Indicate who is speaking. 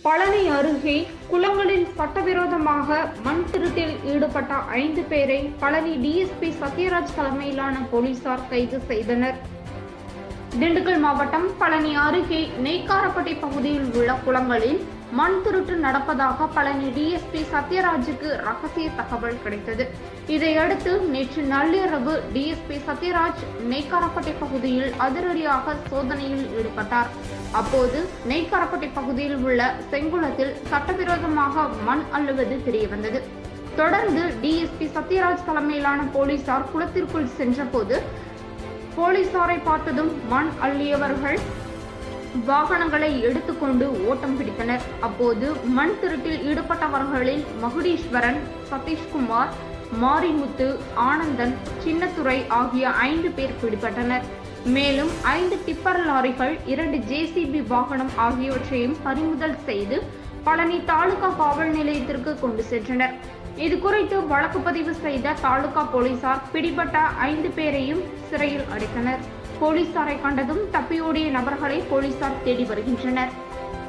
Speaker 1: பழனி அருகே குளங்களில் சட்டவிரோதமாக மண் திருட்டில் ஈடுபட்ட 5 பேரை பழனி டிஎஸ்பி சத்யராஜ் தலைமையிலான போலீசார் கைது செய்தனர். திண்டுக்கல் மாவட்டம் பழனி அருகே நெய்க்காரப்பட்டி பகுதியில் உள்ள குளங்களில் மண் திருட்டு நடப்பதாக பழனி டிஎஸ்பி சத்யராஜுக்கு ரகசிய தகவல் கிடைத்தது. இதையடுத்து நேற்று நள்ளிரவு டிஎஸ்பி சத்யராஜ் நெய்க்காரப்பட்டி பகுதியில் அதிரடியாக சோதனையில் ஈடுபட்டார். அப்போது நெய்க்காரப்பட்டி பகுதியில் உள்ள செங்குளத்தில் சட்டவிரோதமாக மண் அள்ளுவது தெரியவந்தது. தொடர்ந்து டிஎஸ்பி சத்யராஜ் தலைமையிலான போலீசார் குளத்திற்குள் சென்றபோது போலீசாரை பார்த்ததும் மண் அள்ளியவர்கள் வாகனங்களை எடுத்துக்கொண்டு ஓட்டம் பிடித்தனர். அப்போது மண் திருட்டில் ஈடுபட்டவர்களில் மகுடீஸ்வரன், சதீஷ்குமார், மாரிமுத்து, ஆனந்தன், சின்னத்துரை ஆகிய 5 பேர் பிடிபட்டனர். மேலும் 5 டிப்பர் லாரிகள், 2 ஜேசிபி வாகனம் ஆகியவற்றையும் பறிமுதல் செய்து பழனி தாலுகா காவல் நிலையத்திற்கு கொண்டு சென்றனர். இது குறித்து வழக்கு பதிவு செய்த தாலுகா போலீசார் பிடிபட்ட 5 பேரையும் சிறையில் அடைத்தனர். போலீசாரை கண்டதும் தப்பியோடிய நபர்களை போலீசார் தேடி வருகின்றனர்.